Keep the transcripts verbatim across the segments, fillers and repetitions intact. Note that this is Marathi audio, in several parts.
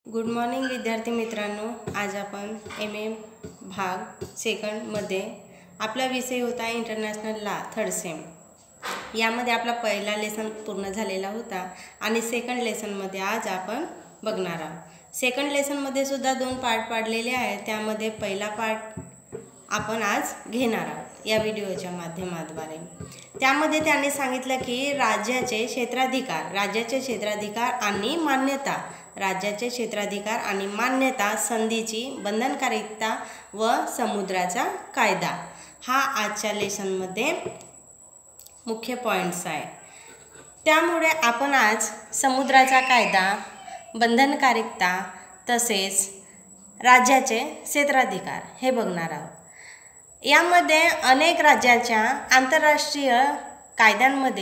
गुड मॉर्निंग विद्यार्थी मित्रांनो, आज आपण एम ए भाग सेकंडमध्ये आपला विषय होता इंटरनॅशनल लॉ थर्ड सेम. यामध्ये आपला पहिला लेसन पूर्ण झालेला होता आणि सेकंड लेसनमध्ये आज आपण बघणार आहोत. सेकंड लेसनमध्ये सुद्धा दोन पार्ट पाडलेले आहेत. त्यामध्ये पहिला पार्ट आपण आज घेणार आहोत या व्हिडिओच्या माध्यमाद्वारे. त्यामध्ये त्यांनी सांगितलं की राज्याचे क्षेत्राधिकार राज्याचे क्षेत्राधिकार आणि मान्यता राज्याचे क्षेत्राधिकार आणि मान्यता संधीची बंधनकारिता व समुद्राचा कायदा हा आजच्या लेसनमध्ये मुख्य पॉईंट्स आहे. त्यामुळे आपण आज समुद्राचा कायदा, बंधनकारिता तसेच राज्याचे क्षेत्राधिकार हे बघणार आहोत. यामध्ये अनेक राज्याच्या आंतरराष्ट्रीय कायद्यांमध्ये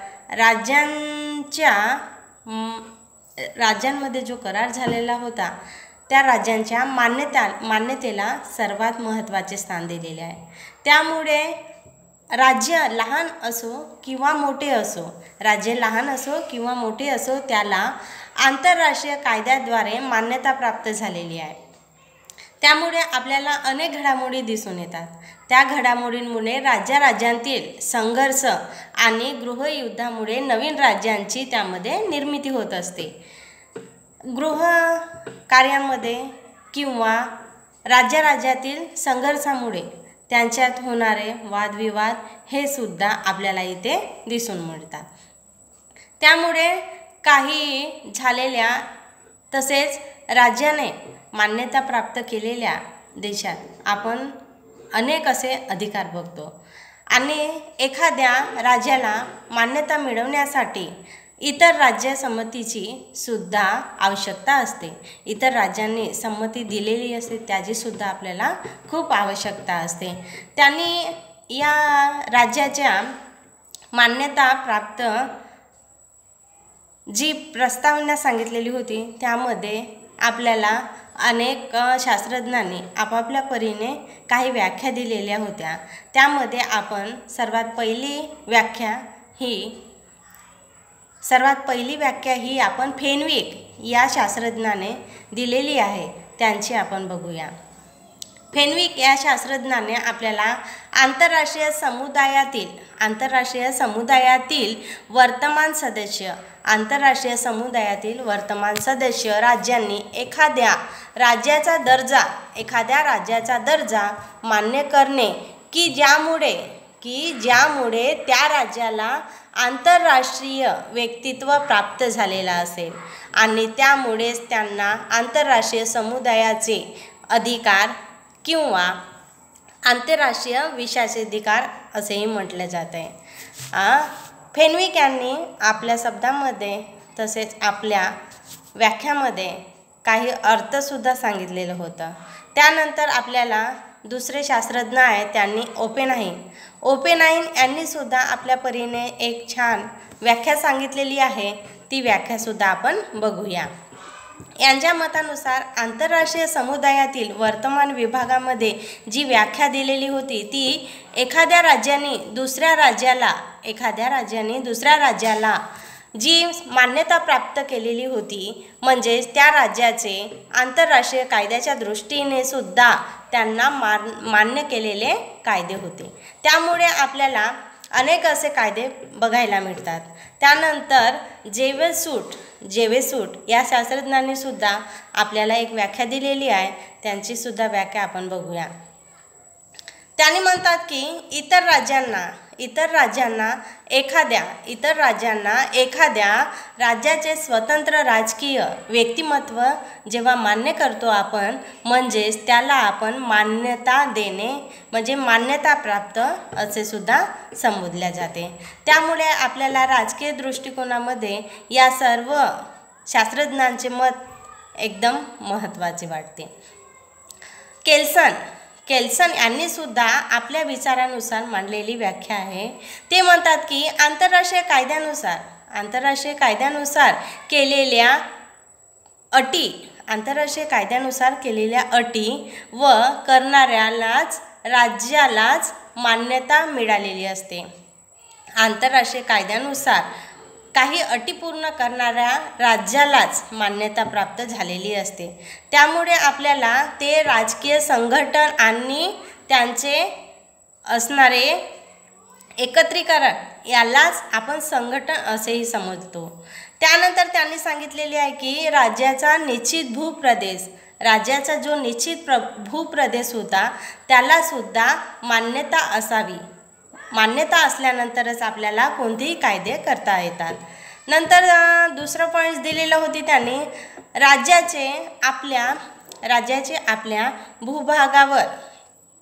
राज्यांच्या राज्यांमध्ये जो करार झालेला होता त्या राज्यांच्या मान्यता मान्यतेला सर्वात महत्त्वाचे स्थान दिलेले आहे. त्यामुळे राज्य लहान असो किंवा मोठे असो राज्य लहान असो किंवा मोठे असो त्याला आंतरराष्ट्रीय कायद्याद्वारे मान्यता प्राप्त झालेली आहे. त्यामुळे आपल्याला अनेक घडामोडी दिसून येतात. त्या घडामोडींमुळे राज्याराज्यांतील संघर्ष आणि गृहयुद्धामुळे नवीन राज्यांची त्यामध्ये निर्मिती होत असते. गृह कार्यामध्ये किंवा राज्याराज्यातील संघर्षामुळे त्यांच्यात होणारे वादविवाद हे सुद्धा आपल्याला इथे दिसून मिळतात. त्यामुळे काही झालेल्या तसेच राज्याने मान्यता प्राप्त केलेल्या देशात आपण अनेक असे अधिकार बघतो आणि एखाद्या राज्याला मान्यता मिळवण्यासाठी इतर राज्य संमतीची सुद्धा आवश्यकता असते. इतर राज्यांनी संमती दिलेली असते त्याची सुद्धा आपल्याला खूप आवश्यकता असते. त्यांनी या राज्याच्या मान्यता प्राप्त जी प्रस्तावना सांगितलेली होती त्यामध्ये आपल्याला अनेक शास्त्रज्ञांनी आपापल्या परीने काही व्याख्या दिलेल्या होत्या. त्यामध्ये आपण सर्वात पहिली व्याख्या ही सर्वात पहिली व्याख्या ही आपण फेनविक या शास्त्रज्ञाने दिलेली आहे. त्यांची आपण बघूया. फेनविक या शास्त्रज्ञाने आपल्याला आंतरराष्ट्रीय समुदायातील आंतरराष्ट्रीय समुदायातील वर्तमान सदस्य आंतरराष्ट्रीय समुदायातील वर्तमान सदस्य राज्यांनी एखाद्या राज्याचा दर्जा एखाद्या राज्याचा दर्जा मान्य करणे की ज्यामुळे की ज्यामुळे त्या राज्याला आंतरराष्ट्रीय व्यक्तित्व प्राप्त झालेला असेल आणि त्यामुळेच त्यांना आंतरराष्ट्रीय समुदायाचे अधिकार किंवा आंतरराष्ट्रीय विशेषाधिकार असेही म्हटले जाते. फेनविक यांनी आपल्या शब्दामध्ये तसेच आपल्या व्याख्यामध्ये काही अर्थसुद्धा सांगितलेलं होतं. त्यानंतर आपल्याला दुसरे शास्त्रज्ञ आहेत त्यांनी ओपेनहाइम ओपेनहाइम यांनीसुद्धा आपल्या परीने एक छान व्याख्या सांगितलेली आहे. ती व्याख्यासुद्धा आपण बघूया. यांच्या मतानुसार आंतरराष्ट्रीय समुदायातील वर्तमान विभागामध्ये जी व्याख्या दिलेली होती ती एखाद्या राज्याने दुसऱ्या राज्याला एखाद्या राज्याने दुसऱ्या राज्याला जी मान्यता प्राप्त केलेली होती म्हणजेच त्या राज्याचे आंतरराष्ट्रीय कायद्याच्या दृष्टीने सुद्धा त्यांना मान मान्य केलेले कायदे होते. त्यामुळे आपल्याला अनेक असे कायदे बघायला मिळतात. त्यानंतर जेवेसूट जेवेसूट या शास्त्रज्ञांनी सुद्धा आपल्याला एक व्याख्या दिलेली आहे. त्यांची सुद्धा व्याख्या आपण बघूया. त्यांनी म्हणतात की इतर राज्यांना इतर राज्यांना एखाद्या इतर राज्यांना एखाद्या राज्याचे स्वतंत्र राजकीय व्यक्तिमत्व जेव्हा मान्य करतो आपण म्हणजेच त्याला आपण मान्यता देणे म्हणजे मान्यता प्राप्त असे सुद्धा संबोधले जाते. त्यामुळे आपल्याला राजकीय दृष्टिकोनामध्ये या सर्व शास्त्रज्ञांचे मत एकदम महत्त्वाचे वाटते. केल्सन केल्सन यांनी सुद्धा आपल्या विचारानुसार मांडलेली व्याख्या आहे. ते म्हणतात की आंतरराष्ट्रीय कायद्यानुसार आंतरराष्ट्रीय कायद्यानुसार केलेल्या अटी आंतरराष्ट्रीय कायद्यानुसार केलेल्या अटी व करणाऱ्यालाच राज्यालाच मान्यता मिळालेली असते. आंतरराष्ट्रीय कायद्यानुसार काही अटी पूर्ण करणाऱ्या राज्यालाच मान्यता प्राप्त झालेली असते. त्यामुळे आपल्याला ते राजकीय संघटन आणि त्यांचे असणारे एकत्रीकरण यालाच आपण संघटन असेही समजतो. त्यानंतर त्यांनी सांगितलेले आहे की राज्याचा निश्चित भूप्रदेश राज्याचा जो निश्चित प्र भूप्रदेश होता त्यालासुद्धा मान्यता असावी. मान्यता असल्यानंतरच आपल्याला कोणतेही कायदे करता येतात. नंतर दुसरं पॉईंट दिलेलं होती त्यांनी, राज्याचे आपल्या राज्याचे आपल्या भूभागावर